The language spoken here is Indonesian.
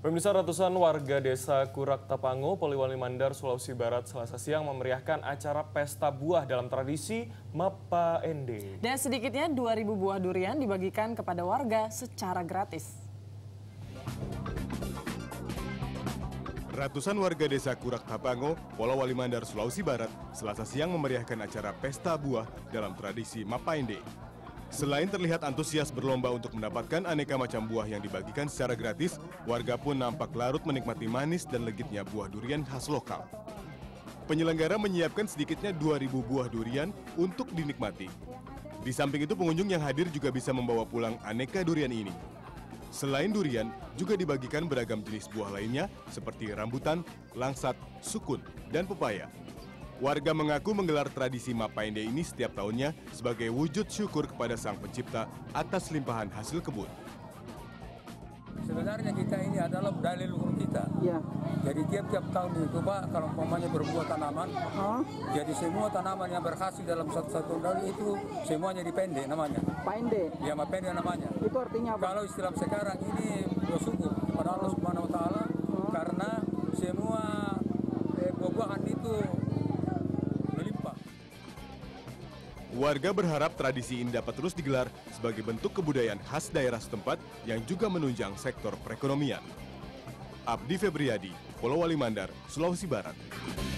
Pemirsa, ratusan warga desa Kurak Tapango, Poliwali Mandar, Sulawesi Barat, Selasa siang memeriahkan acara pesta buah dalam tradisi Mapa Ende. Dan sedikitnya 2.000 buah durian dibagikan kepada warga secara gratis. Ratusan warga desa Kurak Tapango, Poliwali Mandar, Sulawesi Barat, Selasa siang memeriahkan acara pesta buah dalam tradisi Mapa Ende. Selain terlihat antusias berlomba untuk mendapatkan aneka macam buah yang dibagikan secara gratis, warga pun nampak larut menikmati manis dan legitnya buah durian khas lokal. Penyelenggara menyiapkan sedikitnya 2.000 buah durian untuk dinikmati. Di samping itu, pengunjung yang hadir juga bisa membawa pulang aneka durian ini. Selain durian, juga dibagikan beragam jenis buah lainnya seperti rambutan, langsat, sukun, dan pepaya. Warga mengaku menggelar tradisi Mapa Ende ini setiap tahunnya sebagai wujud syukur kepada Sang Pencipta atas limpahan hasil kebun. Sebenarnya kita ini adalah budaya leluhur kita. Ya. Jadi tiap-tiap tahun itu Pak, kalau umpamanya berbuah tanaman, jadi semua tanaman yang berhasil dalam satu tahun itu semuanya dipendek namanya. Pende? Ya, Mapende namanya. Itu artinya apa? Kalau istilah sekarang ini bersyukur kepada Allah Subhanahu Wa Taala karena semua buah-buahan itu Warga berharap tradisi ini dapat terus digelar sebagai bentuk kebudayaan khas daerah setempat yang juga menunjang sektor perekonomian. Abdi Febriadi, Poliwali Mandar, Sulawesi Barat.